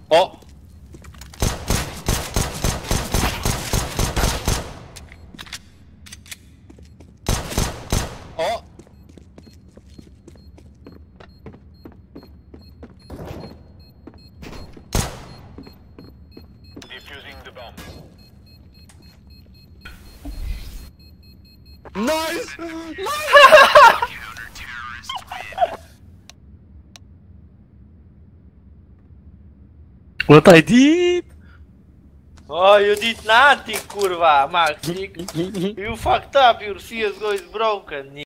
O! O! Defusing the bomb. Nice! What I did? Oh, you did nothing, kurwa, Maxik. You fucked up, your CSGO is broken.